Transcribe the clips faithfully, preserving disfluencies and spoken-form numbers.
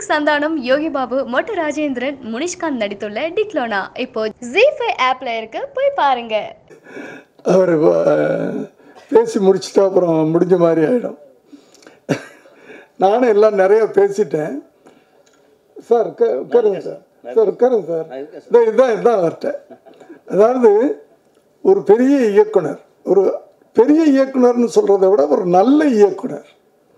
கார்த்திக் சந்தானம், யோகி பாபு, மொட்டு ராஜேந்திரன், முனிஷ்காந்த் நடித்துள்ள டிக்லோனா இப்போ ஜீ ஃபைவ் ஆப்ல இருக்கு, போய் பாருங்க. அவர் பேசி முடிச்சுட்டு அப்புறம் முடிஞ்ச மாதிரி ஆகிடும். நானும் எல்லாம் நிறைய பேசிட்டேன் சார். உட்காருங்க சார். சார் உட்காருங்க சார். இதான் இதுதான் இதுதான் அவர்கிட்ட. அதாவது ஒரு பெரிய இயக்குனர், ஒரு பெரிய இயக்குனர்னு சொல்கிறத விட ஒரு நல்ல இயக்குனர்,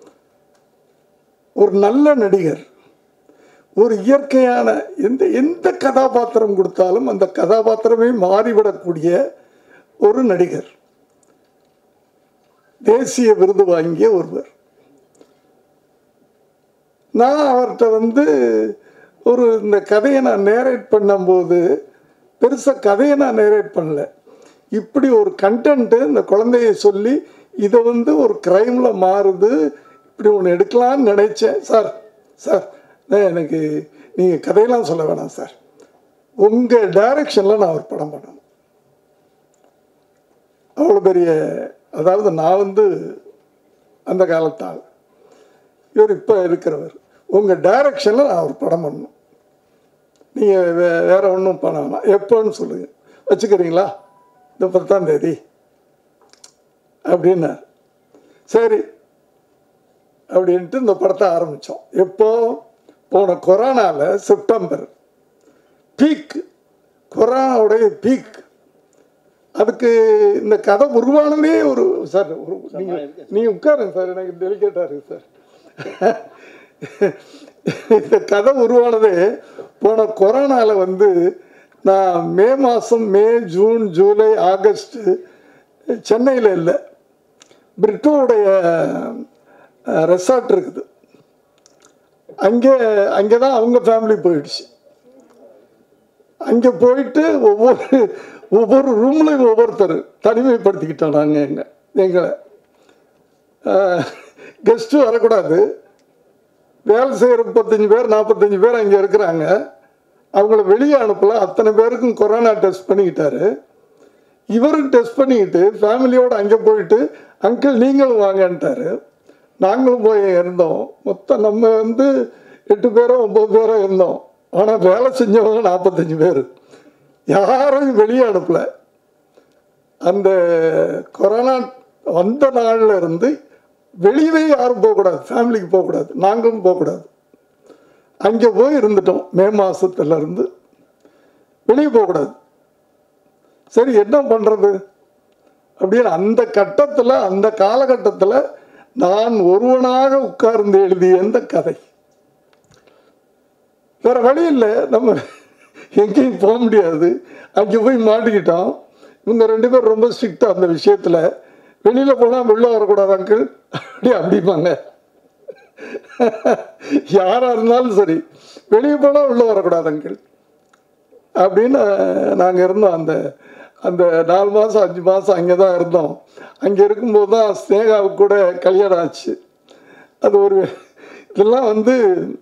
ஒரு நல்ல நடிகர், ஒரு இயற்கையான எந்த எந்த கதாபாத்திரம் கொடுத்தாலும் அந்த கதாபாத்திரமே மாறிவிடக்கூடிய ஒரு நடிகர், தேசிய விருது வாங்கிய ஒருவர். நான் அவர்கிட்ட வந்து ஒரு இந்த கதையை நான் நேரேட் பண்ணும்போது பெருசாக கதையை நான் நேரேட் பண்ணல. இப்படி ஒரு கண்டென்ட்டு இந்த குழந்தைய சொல்லி இதை வந்து ஒரு க்ரைமில் மாறுது, இப்படி ஒன்று எடுக்கலான்னு நினைச்சேன். சார் சார் எனக்கு நீங்கள் கதையெல்லாம் சொல்ல வேணாம் சார், உங்கள் டைரக்ஷனில் நான் ஒரு படம் பண்ணணும். அவ்வளோ பெரிய, அதாவது நான் வந்து அந்த காலத்தால், இவர் இப்போ இருக்கிறவர், உங்கள் டைரக்ஷனில் நான் ஒரு படம் பண்ணணும். நீங்கள் வே வேறு ஒன்றும் பண்ணலாம், எப்போன்னு சொல்லுங்கள், வச்சுக்கிறீங்களா? இந்த பத்தாம் தேதி அப்படின்னா சரி அப்படின்ட்டு இந்த படத்தை ஆரம்பித்தோம். எப்போ? போன கொரோனாவில் செப்டம்பர், பீக், கொரோனாவுடைய பீக். அதுக்கு இந்த கதை உருவானதே ஒரு சார், நீங்கள் நீங்கள் உட்காருங்க சார், எனக்கு டெலிகேட்டாக இருக்குது சார். இந்த கதை உருவானதே போன கொரோனாவில் வந்து நான் மே மாதம், மே ஜூன் ஜூலை ஆகஸ்ட்டு சென்னையில் இல்லை, பிரிட்டோடைய ரெசார்ட் இருக்குது, அங்கே அங்கே தான் அவங்க ஃபேமிலி போயிடுச்சு. அங்கே போயிட்டு ஒவ்வொரு ஒவ்வொரு ரூம்லையும் ஒவ்வொருத்தர் தனிமைப்படுத்திக்கிட்டோம். நாங்கள் எங்க எங்களை கெஸ்ட்டு வரக்கூடாது, வேலை செய்கிற முப்பத்தஞ்சு பேர் நாற்பத்தஞ்சு பேர் அங்கே இருக்கிறாங்க, அவங்கள வெளியே அனுப்பல. அத்தனை பேருக்கும் கொரோனா டெஸ்ட் பண்ணிக்கிட்டாரு. இவரும் டெஸ்ட் பண்ணிக்கிட்டு ஃபேமிலியோடு அங்கே போயிட்டு அங்கிள் நீங்களும் வாங்கன்ட்டார். நாங்களும் போய் இருந்தோம். மொத்தம் நம்ம வந்து எட்டு பேரோ ஒம்பது பேரோ இருந்தோம். ஆனால் வேலை செஞ்சவங்க நாற்பத்தஞ்சு பேர், யாரும் வெளியே அனுப்பலை. அந்த கொரோனா வந்த நாளில் இருந்து வெளியவே யாரும் போகக்கூடாது, ஃபேமிலிக்கு போகக்கூடாது, நாங்களும் போகக்கூடாது. அங்கே போய் இருந்துட்டோம். மே மாதத்துலேருந்து வெளியே போகக்கூடாது. சரி என்ன பண்ணுறது அப்படின்னு அந்த கட்டத்தில், அந்த காலகட்டத்தில் நான் ஒருவனாக உட்கார்ந்து எழுதிய இந்த கதை. வேறு வழி இல்லை, நம்ம எங்கேயும் போக முடியாது. அங்கே போய் மாட்டிக்கிட்டோம். இவங்க ரெண்டு பேரும் ரொம்ப ஸ்ட்ரிக்டாக அந்த விஷயத்தில், வெளியில் போனால் வெளில வரக்கூடாது அங்கிள் அப்படி அப்படிம்பாங்க. யாராக இருந்தாலும் சரி, வெளியே போனால் உள்ளே வரக்கூடாது அங்கிள் அப்படின்னு நாங்கள் இருந்தோம். அந்த அந்த நாலு மாதம் அஞ்சு மாதம் அங்கே தான் இருந்தோம். அங்கே இருக்கும்போது தான் ஸ்னேகாவுக்கு கூட கல்யாணம் ஆச்சு. அது ஒரு இதெல்லாம் வந்து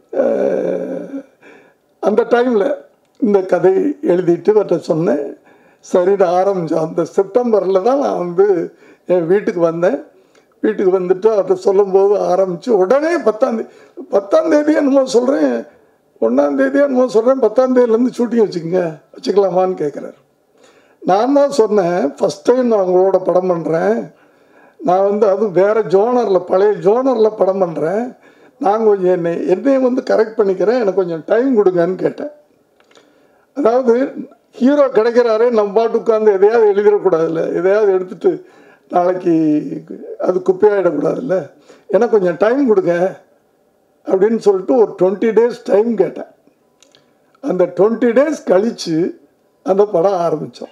அந்த டைமில் இந்த கதை எழுதிட்டு வட்ட சொன்னேன். சரின்னு ஆரம்பித்தோம். அந்த செப்டம்பரில் தான் நான் வந்து என் வீட்டுக்கு வந்தேன். வீட்டுக்கு வந்துட்டு அதை சொல்லும்போது ஆரம்பித்து உடனே பத்தாந்தேதி பத்தாந்தேதி என்னமோ சொல்கிறேன், ஒன்றாந்தேதி என்னமோ சொல்கிறேன், பத்தாந்தேதியிலேருந்து ஷூட்டிங் வச்சுக்கோங்க, வச்சுக்கலாமான்னு கேட்குறாரு. நான் தான் சொன்னேன், ஃபஸ்ட் டைம் நான் உங்களோட படம் பண்ணுறேன், நான் வந்து அதுவும் வேறு ஜோனரில், பழைய ஜோனரில் படம் பண்ணுறேன், நான் கொஞ்சம் என்னை என்னையை வந்து கரெக்ட் பண்ணிக்கிறேன், எனக்கு கொஞ்சம் டைம் கொடுங்கன்னு கேட்டேன். அதாவது ஹீரோ கிடைக்கிறாரே, நம்ம பாட்டு உட்காந்து எதையாவது எழுதிடக்கூடாதுல்ல, எதையாவது எடுத்துகிட்டு நாளைக்கு அது குப்பையாகிடக்கூடாதுல்ல, எனக்கு கொஞ்சம் டைம் கொடுங்க அப்படின்னு சொல்லிட்டு ஒரு டுவெண்ட்டி டேஸ் டைம் கேட்டேன். அந்த டுவெண்ட்டி டேஸ் கழித்து அந்த படம் ஆரம்பித்தோம்.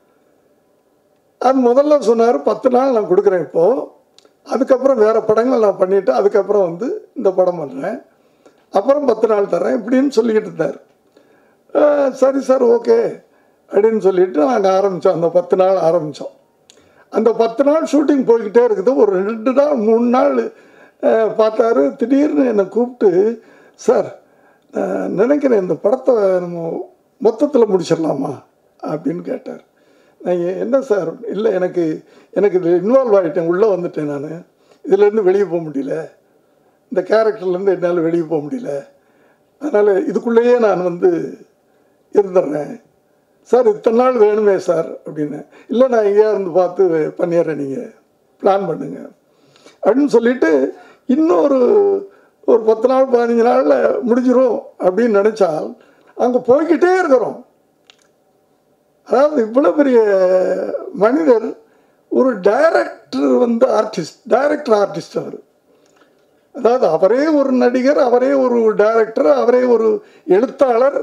அது முதல்ல சொன்னார் பத்து நாள் நான் கொடுக்குறேன் இப்போது, அதுக்கப்புறம் வேறு படங்கள் நான் பண்ணிவிட்டு அதுக்கப்புறம் வந்து இந்த படம் பண்ணுறேன், அப்புறம் பத்து நாள் தரேன் இப்படின்னு சொல்லிக்கிட்டு இருந்தார். சரி சார் ஓகே அப்படின்னு சொல்லிவிட்டு நாங்கள் ஆரம்பித்தோம். அந்த பத்து நாள் ஆரம்பித்தோம். அந்த பத்து நாள் ஷூட்டிங் போய்கிட்டே இருக்குது. ஒரு ரெண்டு நாள் மூணு நாள் பார்த்தாரு. திடீர்னு என்னை கூப்பிட்டு, சார் நினைக்கிறேன் இந்த படத்தை நம்ம மொத்தத்தில் முடிச்சிடலாமா அப்படின்னு கேட்டார். நான் என்ன சார், இல்லை எனக்கு எனக்கு இதில் இன்வால்வ் ஆகிட்டேன், உள்ளே வந்துட்டேன், நான் இதுலேருந்து வெளியே போக முடியல, இந்த கேரக்டர்லேருந்து என்னால் வெளியே போக முடியல அதனால் இதுக்குள்ளேயே நான் வந்து இருந்துடுறேன் சார், இத்தனை நாள் வேணுமே சார் அப்படின்னு. இல்லை நான் எங்கேயா இருந்து பார்த்து பண்ணிடுறேன், நீங்கள் பிளான் பண்ணுங்க அப்படின்னு சொல்லிட்டு இன்னொரு ஒரு பத்து நாள் பதினஞ்சு நாளில் முடிஞ்சிடும் அப்படின்னு நினச்சால் அங்கே போய்கிட்டே இருக்கிறோம். அதாவது இவ்வளோ பெரிய மனிதர், ஒரு டைரக்டர் வந்து ஆர்டிஸ்ட், டைரக்டர் ஆர்டிஸ்ட் அவர். அதாவது அவரே ஒரு நடிகர், அவரே ஒரு டைரக்டர், அவரே ஒரு எழுத்தாளர்,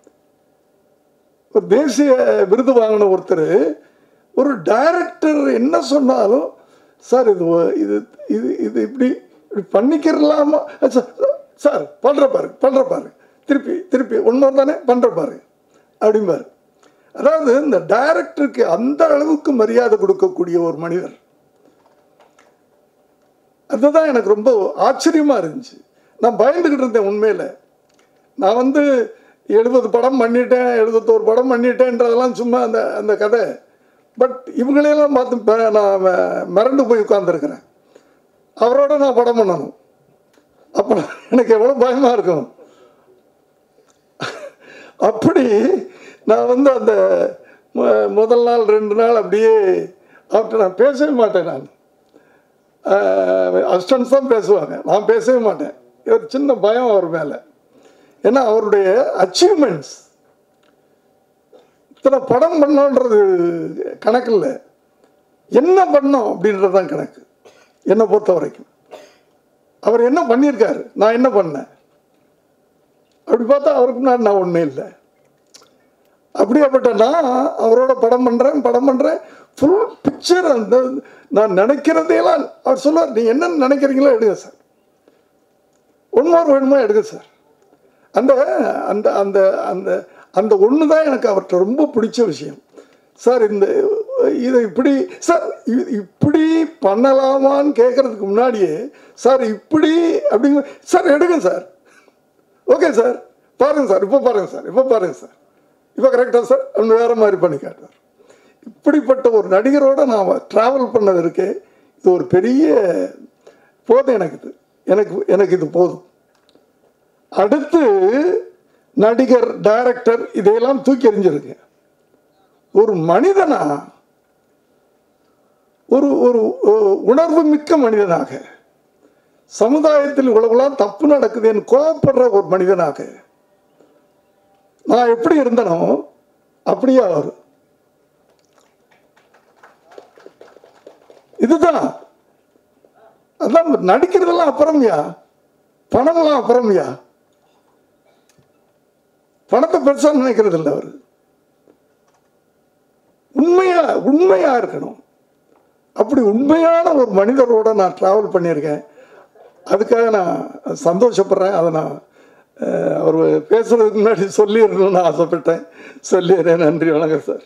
ஒரு தேசிய விருது வாங்கின ஒருத்தர். ஒரு டைரக்டர் என்ன சொன்னாலும் சார் இது இது இது இது இப்படி இப்படி பண்ணிக்கிறலாமா சார், பண்ணுற பாரு பண்ணுற பாரு திருப்பி திருப்பி ஒன்று தானே பண்ணுற பாரு அப்படிம்பாரு. அதாவது இந்த டைரக்டருக்கு அந்த அளவுக்கு மரியாதை கொடுக்கக்கூடிய ஒரு மனிதர். அதுதான் எனக்கு ரொம்ப ஆச்சரியமாக இருந்துச்சு. நான் பயந்துக்கிட்டு இருந்தேன் உண்மையில். நான் வந்து எழுபது படம் பண்ணிட்டேன், எழுபத்தோரு படம் பண்ணிட்டேன்றதெல்லாம் சும்மா அந்த அந்த கதை. பட் இவங்களையெல்லாம் பார்த்து நான் மிரண்டு போய் உட்கார்ந்துருக்கிறேன். அவரோட நான் படம் பண்ணணும், அப்போ எனக்கு எவ்வளோ பயமாக இருக்கும். அப்படி நான் வந்து அந்த முதல் நாள் ரெண்டு நாள் அப்படியே அவர்கிட்ட நான் பேசவே மாட்டேன். நான் அசிஸ்டன்ஸ் தான் பேசுவாங்க, நான் பேசவே மாட்டேன். ஒரு சின்ன பயம் அவர் மேலே. ஏன்னா அவருடைய அச்சீவ்மெண்ட்ஸ், இத்தனை படம் பண்ணோன்றது கணக்கு இல்லை, என்ன பண்ணோம் அப்படின்றது தான் கணக்கு என்னை பொறுத்த வரைக்கும். அவர் என்ன பண்ணியிருக்காரு, நான் என்ன பண்ணேன் அப்படி பார்த்தா அவருக்கு முன்னாடி நான் ஒன்றும் இல்லை. அப்படியாப்பட்ட நான் அவரோட படம் பண்ணுறேன் படம் பண்ணுறேன் ஃபுல் பிக்சர். அந்த நான் நினைக்கிறதையெல்லாம் அவர் சொல்லுவார், நீ என்ன நினைக்கிறீங்களோ எடுங்க சார், ஒன் மோர் வேணுமா எடுங்க சார். அந்த அந்த அந்த அந்த அந்த ஒன்று தான் எனக்கு அவர்கிட்ட ரொம்ப பிடிச்ச விஷயம். சார் இந்த இதை இப்படி சார் இப்படி பண்ணலாமான்னு கேட்குறதுக்கு முன்னாடியே சார் இப்படி அப்படிங்க சார் எடுங்க சார், ஓகே சார் பாருங்கள் சார், இப்போ பாருங்கள் சார், இப்போ பாருங்கள் சார், இப்போ கரெக்டாக சார் அப்படின்னு வேறு மாதிரி பண்ணி காட்டுவார். இப்படிப்பட்ட ஒரு நடிகரோடு நான் ட்ராவல் பண்ணது இருக்கே, இது ஒரு பெரிய போதும் எனக்கு. இது எனக்கு எனக்கு இது போதும். அடுத்து நடிகர், டைரக்டர் இதையெல்லாம் தூக்கி எறிஞ்சிருக்கு. ஒரு மனிதனா, ஒரு ஒரு உணர்வு மிக்க மனிதனாக, சமுதாயத்தில் இவ்வளவுலாம் தப்பு நடக்குதுன்னு கோபப்படுற ஒரு மனிதனாக நான் எப்படி இருந்தனோ அப்படியே அவர். இதுதான் அதான் நடிக்கிறதெல்லாம் அப்புறம்யா, பணம்லாம் அப்புறம்யா. பணத்தை பெருசா நினைக்கிறது இல்லை அவர். உண்மையா உண்மையா இருக்கணும். அப்படி உண்மையான ஒரு மனிதரோட நான் டிராவல் பண்ணியிருக்கேன். அதுக்காக நான் சந்தோஷப்படுறேன். அதை நான் அவர் பேசுறதுக்கு முன்னாடி சொல்லிடணும்னு ஆசைப்பட்டேன். சொல்லிடுறேன். நன்றி, வணக்கம் சார்.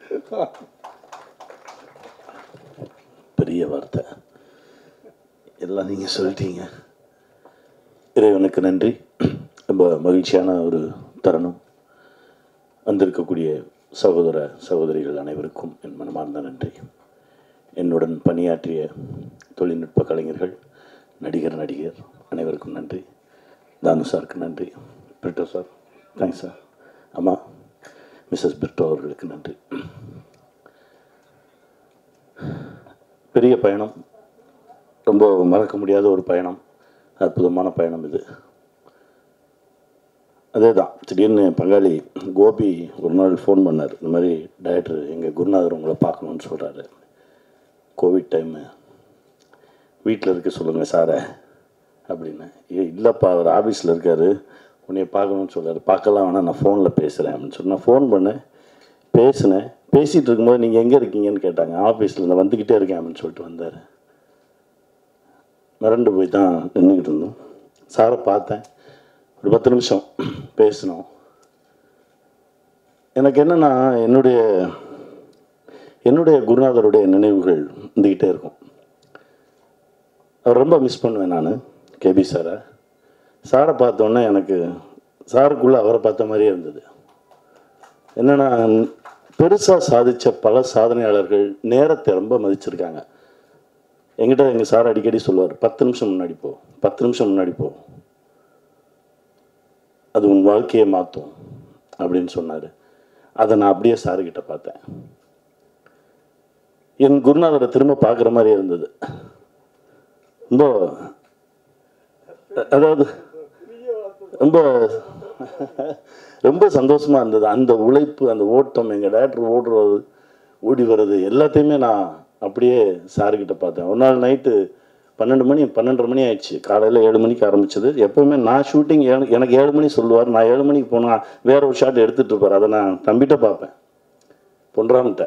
பெரிய வார்த்தை எல்லாம் நீங்கள் சொல்லிட்டீங்க. இறைவனுக்கு நன்றி. ரொம்ப மகிழ்ச்சியான ஒரு தருணம். வந்திருக்கக்கூடிய சகோதர சகோதரிகள் அனைவருக்கும் என் மனமார்ந்த நன்றி. என்னுடன் பணியாற்றிய தொழில்நுட்ப கலைஞர்கள், நடிகர் நடிகர் அனைவருக்கும் நன்றி. தானு சாருக்கு நன்றி. Brito sir thanks sir. அம்மா மிஸ்ஸஸ் பிரிட்டோ அவர்களுக்கு நன்றி. பெரிய பயணம், ரொம்ப மறக்க முடியாத ஒரு பயணம், அற்புதமான பயணம் இது. அதே தான், திடீர்னு பங்காளி கோபி ஒரு நாள் ஃபோன் பண்ணார். இந்த மாதிரி டைரக்டர் எங்கள் குருநாதர் உங்களை பார்க்கணுன்னு சொல்கிறாரு, கோவிட் டைமு, வீட்டில் இருக்க சொல்லுங்கள் சாரை அப்படின்னு. ஏ இல்லைப்பா, அவர் ஆஃபீஸில் இருக்கார், உன்னைய பார்க்கணுன்னு சொல்கிறார். பார்க்கலாம் வேணா, நான் ஃபோனில் பேசுகிறேன் அப்படின்னு சொல்லி நான் ஃபோன் பண்ணேன், பேசினேன். பேசிகிட்டு இருக்கும்போது நீங்கள் எங்கே இருக்கீங்கன்னு கேட்டாங்க. ஆஃபீஸில் நான் வந்துக்கிட்டே இருக்கேன் அப்படின்னு சொல்லிட்டு வந்தார். மிரண்டு போய் தான் நின்றுக்கிட்டு இருந்தோம். சாரை பார்த்தேன், ஒரு பத்து நிமிஷம் பேசினோம். எனக்கு என்னென்னா, என்னுடைய என்னுடைய குருநாதருடைய நினைவுகள் இருந்துக்கிட்டே இருக்கும். அவர் ரொம்ப மிஸ் பண்ணுவேன் நான், கேபி சாரை. சாரை பார்த்தோன்னே எனக்கு சாருக்குள்ளே அவரை பார்த்த மாதிரியே இருந்தது. என்னென்னா, பெருசாக சாதித்த பல சாதனையாளர்கள் நேரத்தை ரொம்ப மதிச்சிருக்காங்க. என்கிட்ட எங்கள் சார் அடிக்கடி சொல்லுவார், பத்து நிமிஷம் முன்னாடி போ, பத்து நிமிஷம் முன்னாடி போ. அது உன் வாழ்க்கையை மாற்றும் அப்படின்னு சொன்னார். அதை நான் அப்படியே சாருக்கிட்ட பார்த்தேன். என் குருநாதரை திரும்ப பார்க்குற மாதிரி இருந்தது. ரொம்ப அதாவது ரொம்ப ரொம்ப சந்தோஷமாக இருந்தது. அந்த உழைப்பு, அந்த ஓட்டம், எங்கள் டைரக்டர் ஓடுறது, ஓடி வர்றது எல்லாத்தையுமே நான் அப்படியே சாருக்கிட்ட பார்த்தேன். ஒரு நாள் நைட்டு பன்னெண்டு மணி பன்னெண்டரை மணி ஆயிடுச்சு. காலையில் ஏழு மணிக்கு ஆரம்பிச்சது. எப்போவுமே நான் ஷூட்டிங் ஏழு எனக்கு ஏழு மணி சொல்லுவார். நான் ஏழு மணிக்கு போனால் வேற ஒரு ஷாட் எடுத்துகிட்டு இருப்பார். அதை நான் தம்பிட்ட பார்ப்பேன், பொன்றாம்கிட்ட.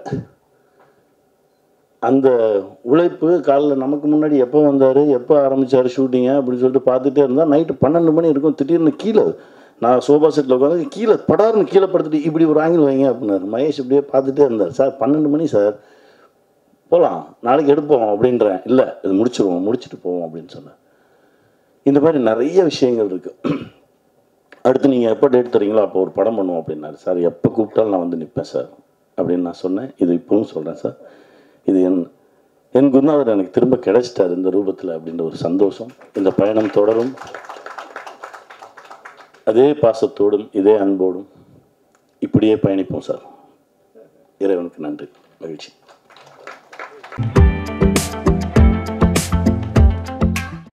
அந்த உழைப்பு காலையில் நமக்கு முன்னாடி எப்போ வந்தார், எப்போ ஆரம்பித்தார் ஷூட்டிங்க அப்படின்னு சொல்லிட்டு பார்த்துட்டே இருந்தால் நைட்டு பன்னெண்டு மணி இருக்கும். திடீர்னு கீழே நான் சோஃபா செட்டில் உட்காந்து கீழே படார்னு கீழே படுத்துட்டு இப்படி ஒரு ஆங்கிள் வைங்க அப்படின்னாரு. மகேஷ் இப்படியே பார்த்துட்டே இருந்தார். சார் பன்னெண்டு மணி சார், போகலாம், நாளைக்கு எடுப்போம் அப்படின்றேன். இல்லை, இது முடிச்சிடுவோம், முடிச்சுட்டு போவோம் அப்படின்னு சொன்னேன். இந்த மாதிரி நிறைய விஷயங்கள் இருக்குது. அடுத்து நீங்கள் எப்போ டேட் தரீங்களோ அப்போ ஒரு படம் பண்ணுவோம் அப்படின்னாரு. சார் எப்போ கூப்பிட்டாலும் நான் வந்து நிற்பேன் சார் அப்படின்னு நான் சொன்னேன். இது இப்பவும் சொல்கிறேன் சார், இது என் என் குருநாதர் எனக்கு திரும்ப கிடைச்சிட்டார் இந்த ரூபத்தில் அப்படின்ற ஒரு சந்தோஷம். இந்த பயணம் தொடரும். அதே பாசத்தோடும் இதே அன்போடும் இப்படியே பயணிப்போம் சார். இறைவனுக்கு நன்றி, மகிழ்ச்சி.